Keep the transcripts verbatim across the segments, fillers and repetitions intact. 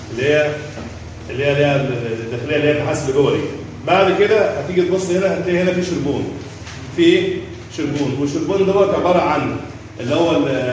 اللي هي اللي هي اللي هي الداخليه اللي هي النحاس اللي جوه دي. بعد كده هتيجي تبص هنا هتلاقي هنا في شربون. في ايه؟ شربون، والشربون دوت عباره عن اللي هو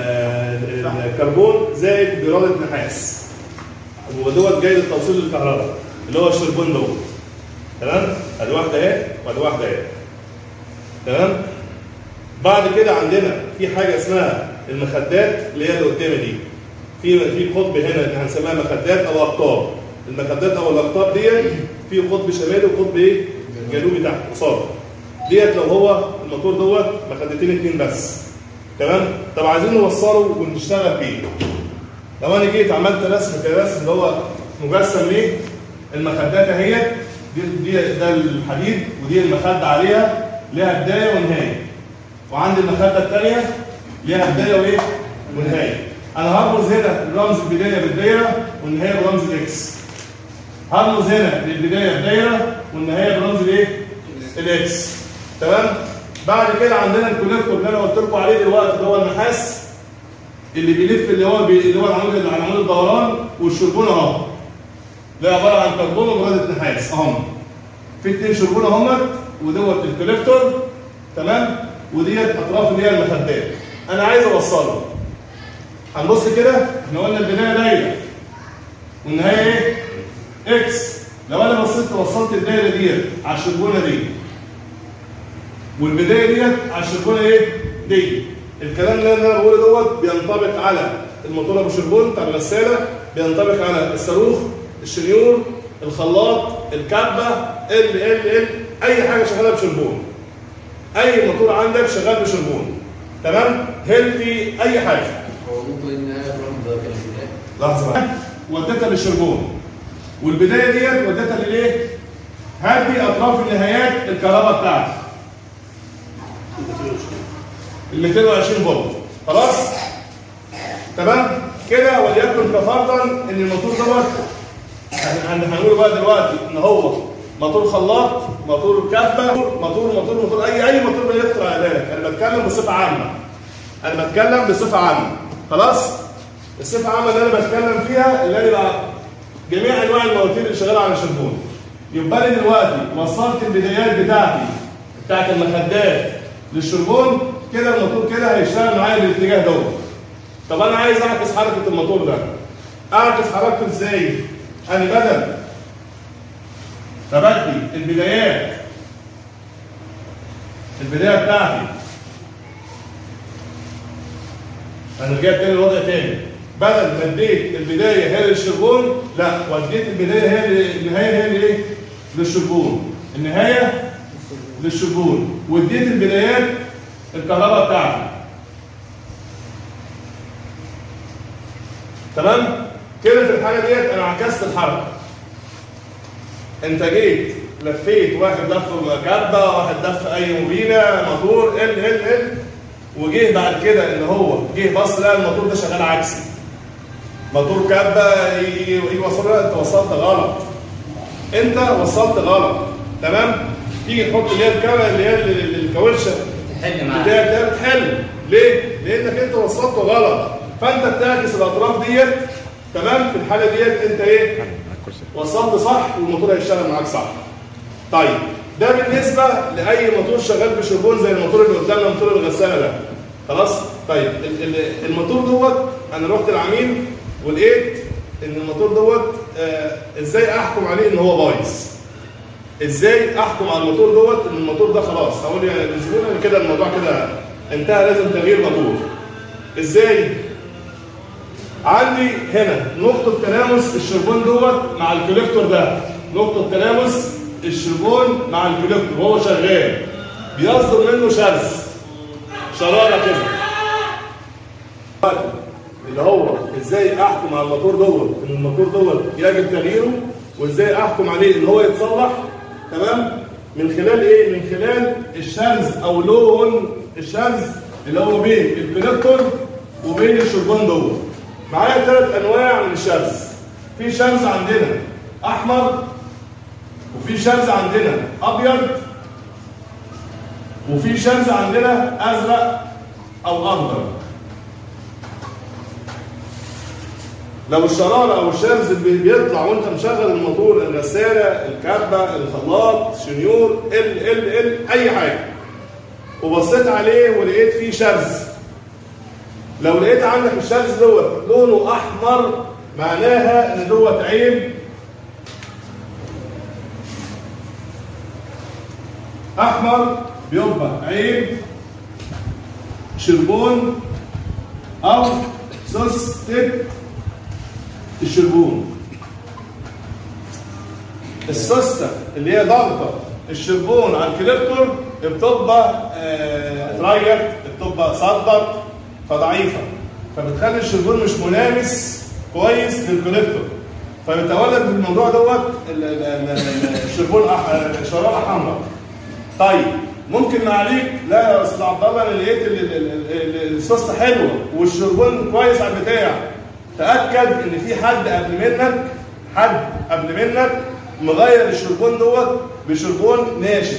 الكربون زائد براده نحاس. ودوت جاي للتوصيل للكهرباء اللي هو الشربون دوت. تمام؟ ادي واحده اهي وادي واحده اهي. تمام؟ بعد كده عندنا في حاجه اسمها المخدات اللي هي اللي قدامي دي. في في قطب هنا هنسميها مخدات او اقطاب. المخدات او الاقطاب ديت في قطب شمالي وقطب ايه؟ جنوبي تحت قصاد. ديت لو هو الموتور دوت مخدتين اتنين بس. تمام؟ طب عايزين نوصله ونشتغل بيه. لو انا جيت عملت رسم كرسم اللي هو مجسم ليه؟ المخدات اهيت دي دي ده الحديد ودي المخده عليها ليها بدايه ونهايه. وعندي المخده الثانيه ليها بدايه وايه؟ ونهايه. انا هرمز هنا الرمز البدايه بالدايره والنهايه برمز الاكس. هرمز هنا للبدايه بدايره والنهايه برمز الايه؟ الاكس. تمام؟ بعد كده عندنا الكوليكتور اللي انا قلت لكم عليه دلوقتي اللي هو النحاس اللي بيلف اللي هو بي... اللي هو العمود العمود الدوران والشربونه اهو. ده عباره عن كربون وبراده نحاس اهم. في اتنين شربونه اهمت ودوت الكوليكتور. تمام؟ وديت اطراف اللي هي المخدات. انا عايز اوصله. هنبص كده احنا قلنا البدايه دايره والنهايه ايه؟ اكس. لو انا بصيت وصلت الدايره ديت على الشربونه دي والبدايه ديت على الشربونه ايه؟ دي. الكلام اللي انا بقوله دوت بينطبق على الموتور ابو شربون بتاع الغساله، بينطبق على الصاروخ، الشنيور، الخلاط، الكبه، ال ال ال اي حاجه شغاله بشربون. اي موتور عندك شغال بشربون. تمام؟ هيلتي اي حاجه. هو ممكن النهايه برمز ده كان البدايه. لحظه بقى. وديتها للشربون. والبدايه ديت وديتها للايه؟ هدي اطراف النهايات الكهرباء بتاعتي. ال مئتين وعشرين فولت. خلاص؟ تمام؟ كده وليكن كفرضا ان الموتور دوت هنقول بقى دلوقتي ان هو موتور خلاط، موتور كبه، موتور موتور موتور اي اي موتور بيخطر على بالك. انا بتكلم بصفه عامه. انا بتكلم بصفه عامه. خلاص؟ الصفه العامه اللي انا بتكلم فيها اللي انا بقى جميع انواع المواتير اللي شغاله على شربون. يبقى انا دلوقتي وصلت البدايات بتاعتي بتاعت المخدات للشربون. كده الموتور كده هيشتغل معايا بالاتجاه دوت. طب انا عايز اعكس حركه الموتور ده. اعكس حركته ازاي؟ انا بدل فبدي البدايات البدايه بتاعتي انا رجعت تاني للوضع تاني. بدل ما اديت البدايه هي للشربون، لا وديت البدايه هي النهايه هي لايه؟ للشربون. النهايه للشربون واديت البدايات الكهرباء بتاعتي. تمام؟ كده في الحاله ديت انا عكست الحركه. انت جيت لفيت واحد لف كبه، واحد لف اي مبينه، موتور ال ال ال وجه بعد كده ان هو جه بص لقى الموتور ده شغال عكسي. موتور كبه يجي يوصل له انت وصلت غلط. انت وصلت غلط. تمام؟ تيجي تحط اللي هي الكاميرا اللي هي الكاوتشه تحل معاك. بتاعتها بتحل. ليه؟ لانك انت وصلته غلط. فانت بتعكس الاطراف ديت. تمام؟ في الحاله ديت انت ايه؟ وصلت صح والموتور هيشتغل معاك صح. طيب ده بالنسبه لاي موتور شغال بشربون زي الموتور اللي قدامنا موتور الغساله ده. خلاص؟ طيب الموتور دوت انا رحت العميل ولقيت ان الموتور دوت آه ازاي احكم عليه ان هو بايظ؟ ازاي احكم على الموتور دوت ان الموتور ده خلاص هقول يعني للزبون ان كده الموضوع كده انتهى لازم تغيير موتور. ازاي؟ عندي هنا نقطة تلامس الشربون دوت مع الكوليكتور ده. نقطة تلامس الشربون مع الكوليكتور وهو شغال بيصدر منه شرز شرارة كده. اللي هو ازاي احكم على الموتور دوت ان الموتور دوت يجب تغييره وازاي احكم عليه ان هو يتصلح. تمام؟ من خلال ايه؟ من خلال الشرز او لون الشرز اللي هو بين الكوليكتور وبين الشربون دوت. معايا ثلاث انواع من الشرز. في شرز عندنا احمر، وفي شرز عندنا ابيض، وفي شرز عندنا ازرق او اخضر. لو الشراره او الشرز اللي بيطلع وانت مشغل الموتور، الغساله، الكبه، الخلاط، شنيور، ال ال ال اي حاجه، وبصيت عليه ولقيت فيه شرز، لو لقيت عندك الشرز دوت لونه احمر معناها ان دوت عيب احمر، بيبقى عيب شربون او سوستة الشربون. السوستة اللي هي ضغطة الشربون على الكوليكتور بتبقى اتريت، بتبقى صدت فضعيفة، فبتخلي الشربون مش ملامس كويس للكوليكتور، فبيتولد من الموضوع دوت الشربون شرارة حمراء. طيب ممكن نعليك لا يا استاذ عبد الله انا لقيت السوسته حلوه والشربون كويس على البتاع، تاكد ان في حد قبل منك، حد قبل منك مغير الشربون دوت بشربون ناشف،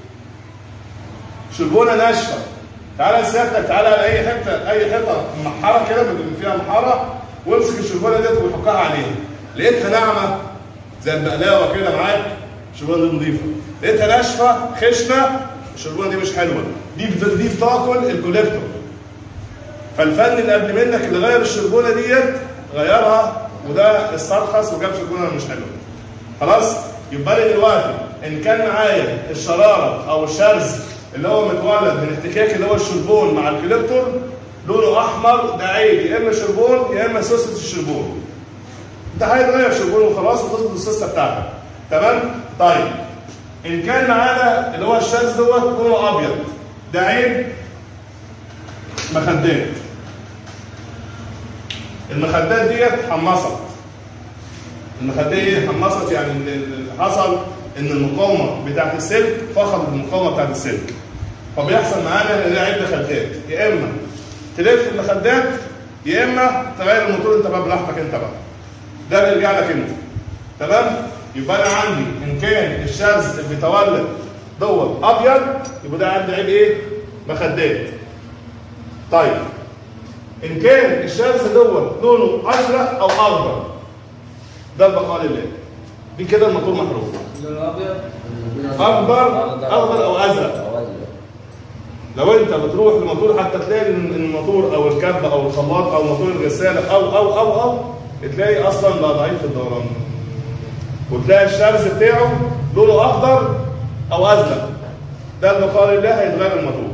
شربونه ناشفه. تعالى سيادتك، تعالى على اي حته، اي حته محاره كده فيها محاره، وامسك الشربونه ديت وحطها عليها، لقيتها ناعمه زي البقلاوه كده معاك، الشربونه دي نظيفه. لقيتها ناشفه خشنه، الشربونه دي مش حلوه، دي دي بتاكل الكوليكتور. فالفن اللي قبل منك اللي غير الشربونه ديت غيرها، وده استرخص وجاب شربونه مش حلوه. خلاص؟ يبقى لي دلوقتي ان كان معايا الشراره او الشرز اللي هو متولد من احتكاك اللي هو الشربون مع الكوليكتور لونه احمر، ده عيب يا اما شربون يا اما سوسه الشربون. ده هيتغير شربونه وخلاص وتظبط السوسه بتاعتك. تمام؟ طيب ان كان معانا اللي هو الشرز دوت لونه ابيض، ده عيب مخدات. المخدات ديت حمصت. المخدات دي حمصت، يعني اللي حصل ان المقاومه بتاعت السلك فقدت المقاومه بتاعت السلك. فبيحصل معانا ان ده عيب مخدات، يا اما تلف المخدات يا اما تغير الموتور انت بقى براحتك انت بقى. ده بيرجع لك انت. تمام؟ يبقى انا عندي ان كان الشرز اللي بيتولد دوت ابيض يبقى ده عندي عيب ايه؟ مخدات. طيب ان كان الشرز دوت لونه ازرق او اخضر، ده البقاء لله. دي كده الموتور محروق. لونه ابيض، اخضر، اخضر او ازرق. لو انت بتروح للموتور حتى تلاقي ان الموتور او الكبه او الخلاط او موتور الغساله او او او او تلاقي اصلا بقى ضعيف في الدوران. وتلاقي الشرز بتاعه لونه اخضر او ازرق. ده البقاء لله هيتغير الموتور.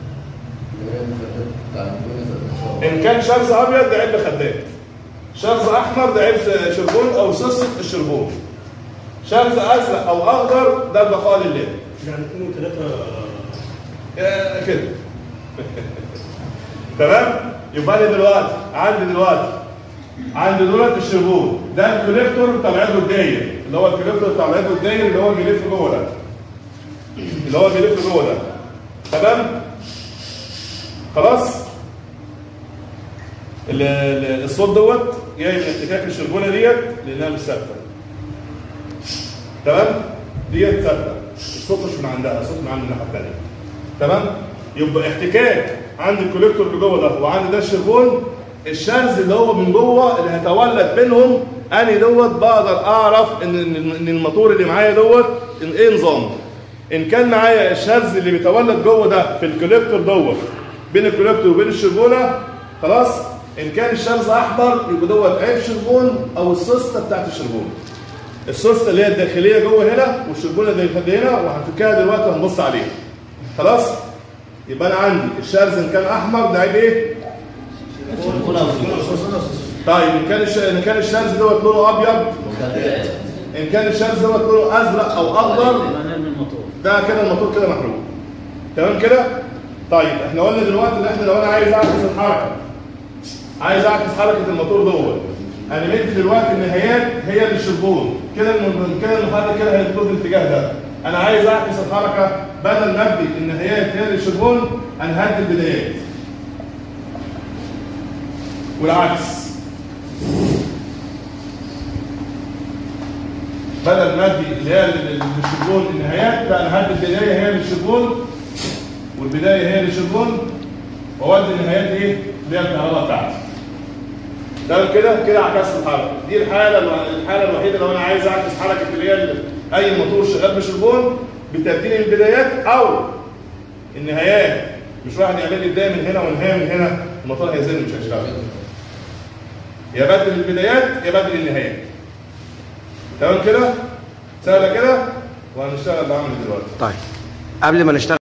ان كان شرز ابيض ده عيب مخدات. شرز احمر ده عيب شربون او سوسه الشربون. شرز ازرق او اخضر ده البقاء لله. يعني اثنين وثلاثه كده. تمام؟ يبقى لي دلوقتي عندي دلوقتي عندي دولت الشربون، ده الكوليكتور طالع له الداير، اللي هو الكوليكتور طالع له الداير اللي هو بيلف جوه ده. اللي هو بيلف جوه ده. تمام؟ خلاص؟ الصوت دوت جاي من احتكاك الشربونه ديت لانها مش ثابته. تمام؟ ديت ثابته، الصوت مش من عندها، الصوت من عند الناحيه الثانيه. تمام؟ يبقى احتكاك عند الكوليكتور اللي جوه ده وعند ده الشربون، الشرز اللي هو من جوه اللي هيتولد منهم اني دوت بقدر اعرف ان ان الموتور اللي معايا دوت ان ايه نظامه. ان كان معايا الشرز اللي بيتولد جوه ده في الكوليكتور دوت بين الكوليكتور وبين الشربونه، خلاص؟ ان كان الشرز احمر يبقى دوت عيب شربون او السوسته بتاعت الشربون. السوسته اللي هي الداخليه جوه هنا والشربونه اللي هنا، وهنفكها دلوقتي وهنبص عليها. خلاص؟ يبقى انا عندي الشرز ان كان احمر ده عيب ايه؟ طيب ان كان ان كان الشرز دوت لونه ابيض، ان كان الشرز دوت لونه ازرق او اخضر، ده كده الموتور كده محروق. تمام كده؟ طيب احنا قلنا دلوقتي ان احنا لو انا عايز اعكس الحركه، عايز اعكس حركه الموتور دوت، انا مدي دلوقتي النهايات هي للشربون، كده كده المحرك كده هيدور في الاتجاه ده. انا عايز اعكس الحركه، بدل ما ادي النهايات هي للشربون انا هدي البدايات. والعكس، بدل ما ادي اللي هي للشربون النهايات، لا انا هدي البدايه هي للشربون والبدايه هي للشربون، واودي النهايات ايه؟ اللي هي الكهرباء بتاعتي. تمام كده؟ كده عكست الحركه. دي الحاله الحاله الوحيده لو انا عايز اعكس حركه اللي هي اي موتور شغال بشربون بتبديل البدايات او النهايات. مش واحد يعمل لي بدايه من هنا ونهايه من هنا، الموتور هيزن مش هيشتغل. يا بدل البدايات يا بدل النهايات. تمام كده؟ سهله كده؟ وهنشتغل بعمل دلوقتي. طيب قبل ما نشتغل